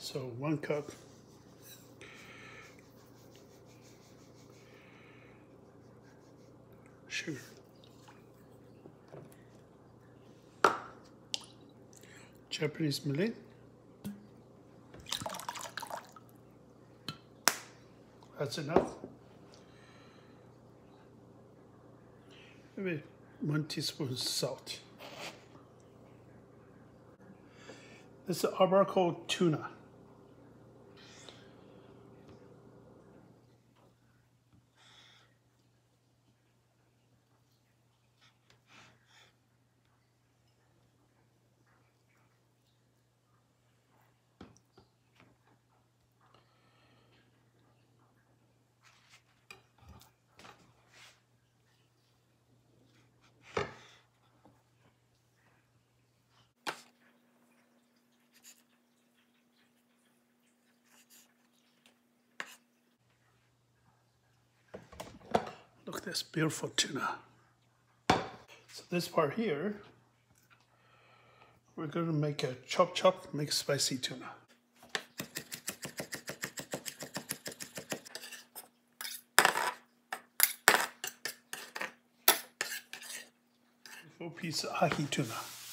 So 1 cup. Sugar. Japanese mirin. That's enough. Maybe 1 teaspoon salt. This is Abaco tuna. Look at this beautiful tuna. So this part here, we're going to make a chop mixed spicy tuna. Full piece of ahi tuna.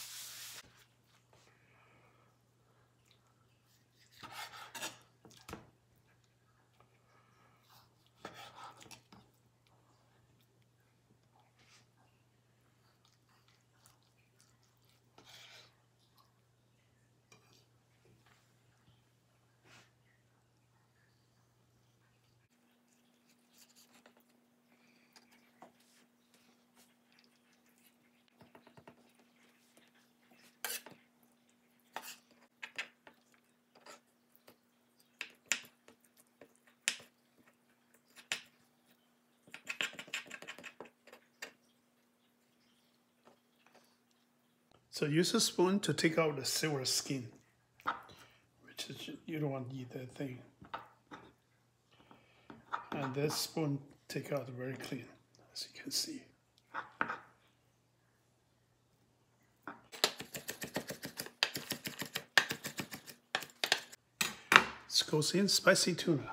So use a spoon to take out the silver skin, which is, you don't want to eat that thing. And this spoon take out very clean, as you can see. This goes in spicy tuna.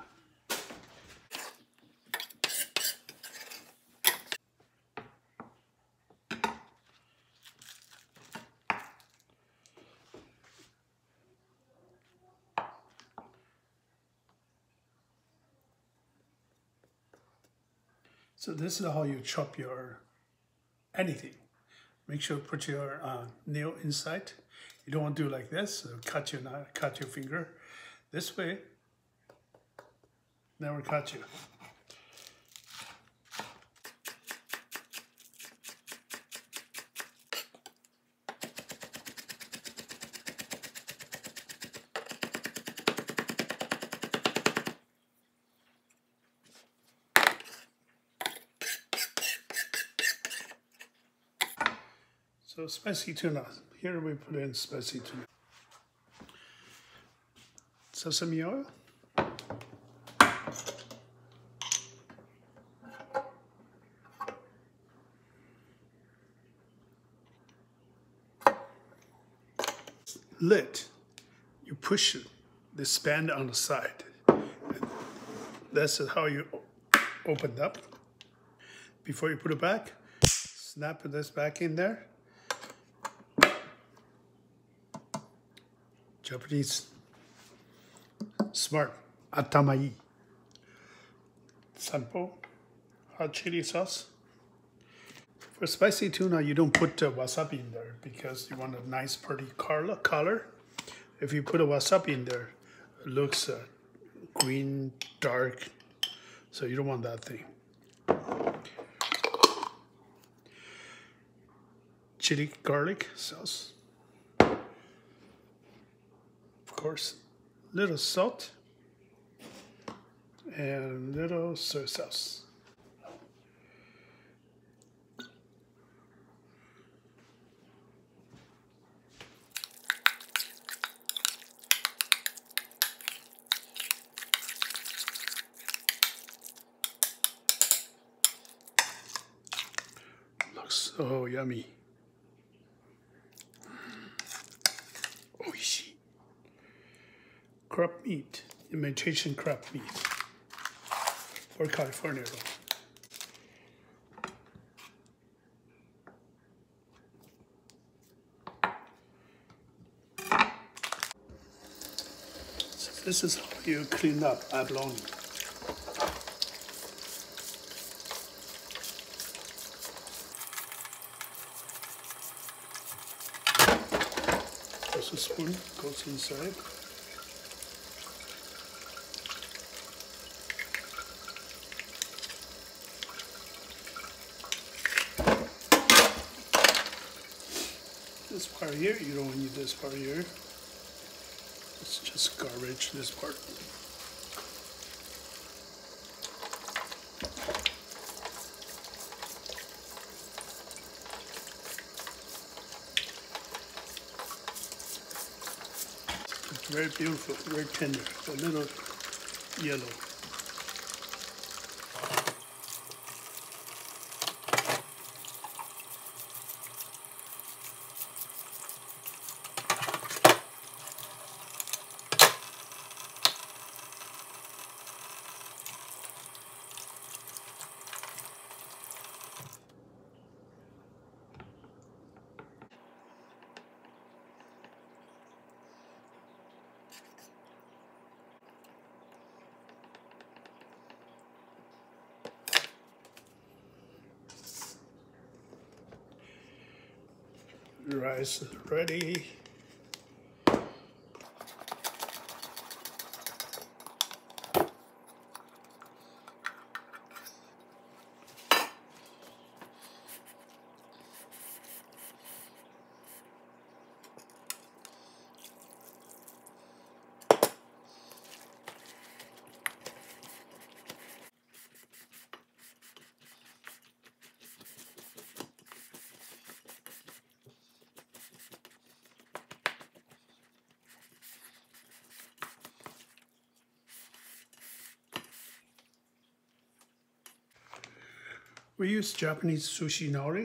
So this is how you chop your anything. Make sure you put your nail inside. You don't want to do like this, so cut your finger. This way, never cut you. So spicy tuna. Here we put in spicy tuna. Sesame oil. Lid. You push the span on the side. That's how you open it up. Before you put it back, snap this back in there. Japanese smart atamai. Sanpo, hot chili sauce. For spicy tuna, you don't put wasabi in there because you want a nice pretty color. If you put a wasabi in there, it looks green, dark, so you don't want that thing. Chili garlic sauce. Of course, little salt and little soy sauce. Looks so yummy. crab meat, imitation crab meat, or California roll. So this is how you clean up abalone. Just a spoon goes inside. This part here, you don't need this part here. It's just garbage, this part. It's very beautiful, very tender, a little yellow. Rice is ready. We use Japanese sushi nori.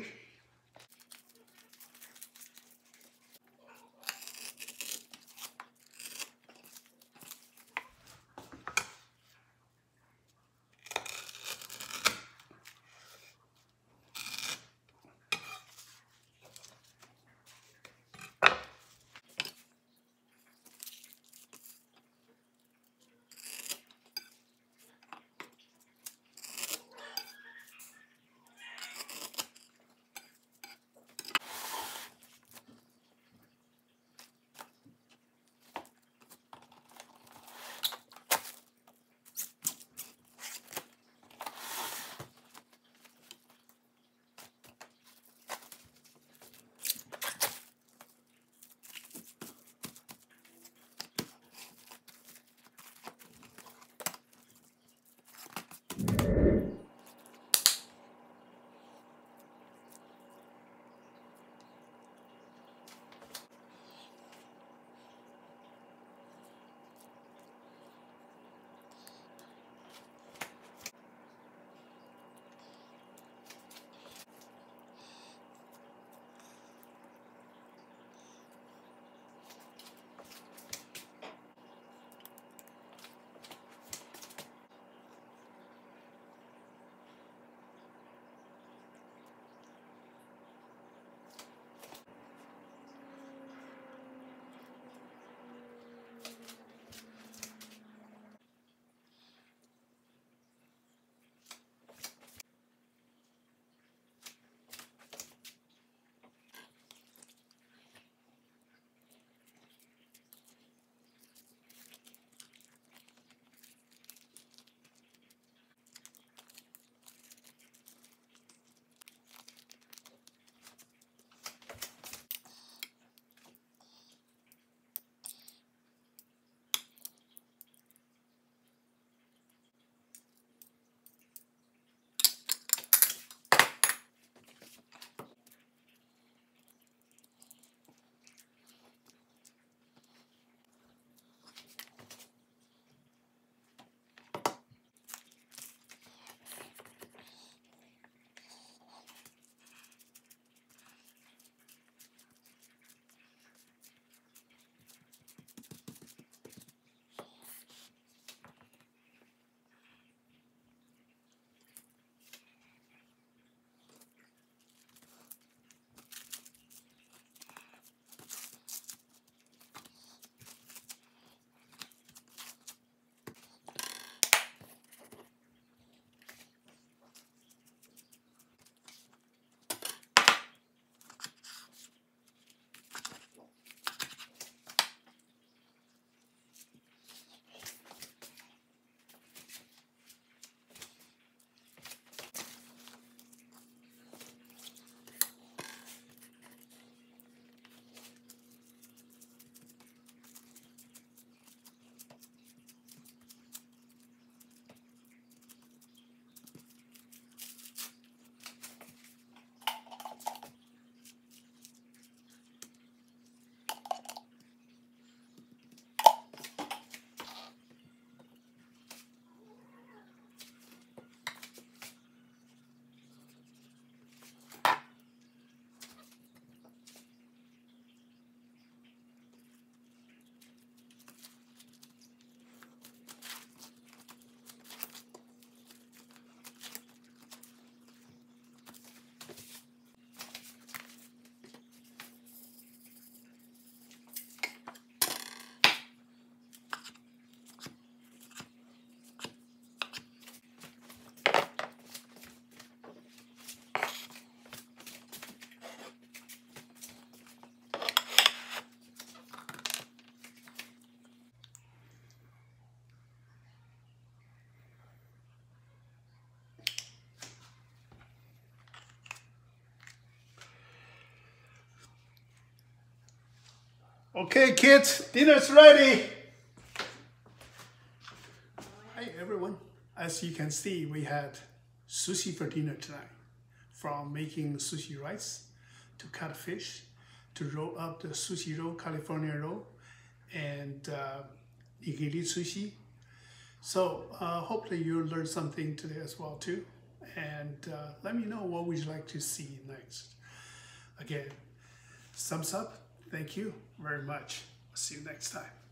Okay, kids, dinner's ready. Hi, everyone. As you can see, we had sushi for dinner tonight. From making sushi rice, to cut fish, to roll up the sushi roll, California roll, and nigiri sushi. So hopefully you'll learn something today as well too. And let me know what would you like to see next. Again, thumbs up. Thank you very much. See you next time.